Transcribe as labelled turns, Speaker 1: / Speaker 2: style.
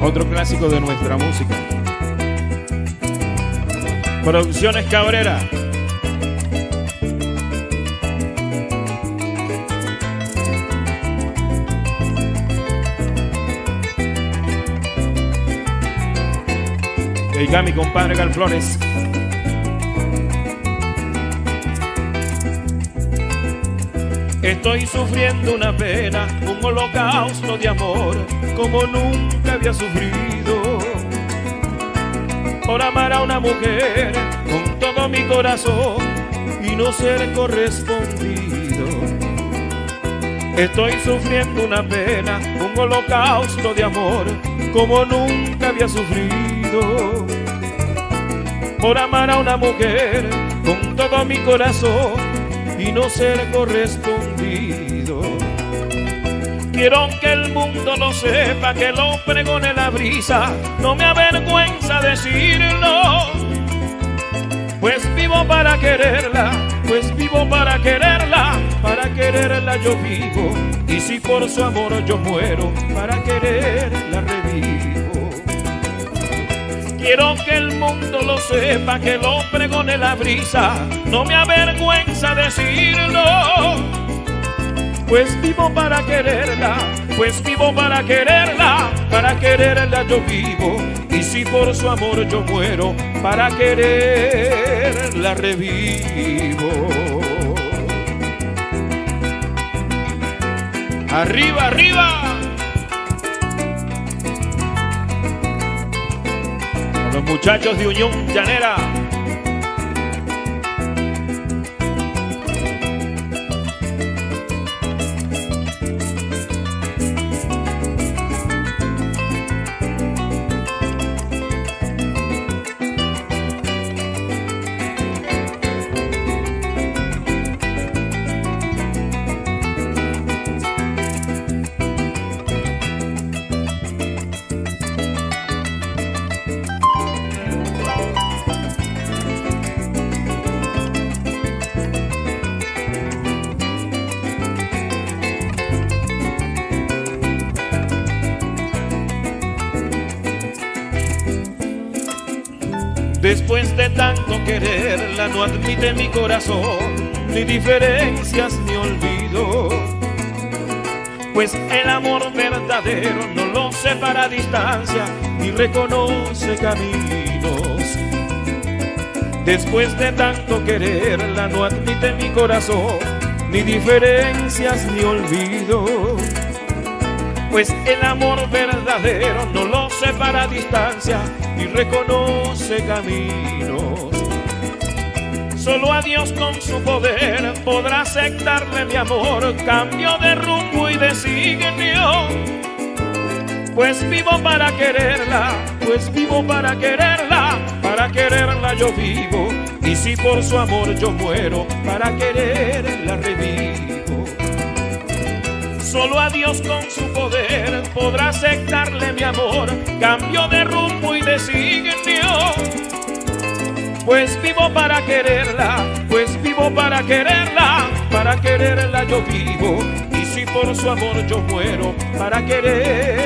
Speaker 1: Otro clásico de nuestra música. Producciones Cabrera. Dedicado a mi compadre Gal Flores. Estoy sufriendo una pena, un holocausto de amor como nunca había sufrido. Por amar a una mujer con todo mi corazón y no ser correspondido. Estoy sufriendo una pena, un holocausto de amor como nunca había sufrido. Por amar a una mujer con todo mi corazón y no ser correspondido. Quiero que el mundo lo sepa, que lo pregone la brisa, no me avergüenza decirlo. Pues vivo para quererla, pues vivo para quererla yo vivo. Y si por su amor yo muero, para quererla revivo. Quiero que el mundo lo sepa, que lo pregone la brisa, no me avergüenza decirlo. Pues vivo para quererla, pues vivo para quererla yo vivo. Y si por su amor yo muero, para quererla revivo. Arriba, arriba. Con los muchachos de Unión Llanera. Después de tanto quererla, no admite mi corazón ni diferencias ni olvido. Pues el amor verdadero no lo separa a distancia ni reconoce caminos. Después de tanto quererla, no admite mi corazón ni diferencias ni olvido. Pues el amor verdadero no lo separa a distancia y reconoce caminos. Solo a Dios con su poder podrá aceptarle mi amor, cambio de rumbo y designio. Pues vivo para quererla, pues vivo para quererla yo vivo. Y si por su amor yo muero, para quererla revivo. Solo a Dios con su poder podrá aceptarle mi amor, cambio de rumbo y designio. Pues vivo para quererla, pues vivo para quererla yo vivo. Y si por su amor yo muero, para querer